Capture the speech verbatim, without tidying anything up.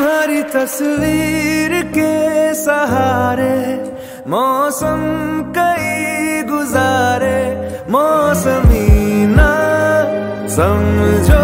तुम्हारी तस्वीर के सहारे मौसम कई गुजारे, मौसमी ना समझो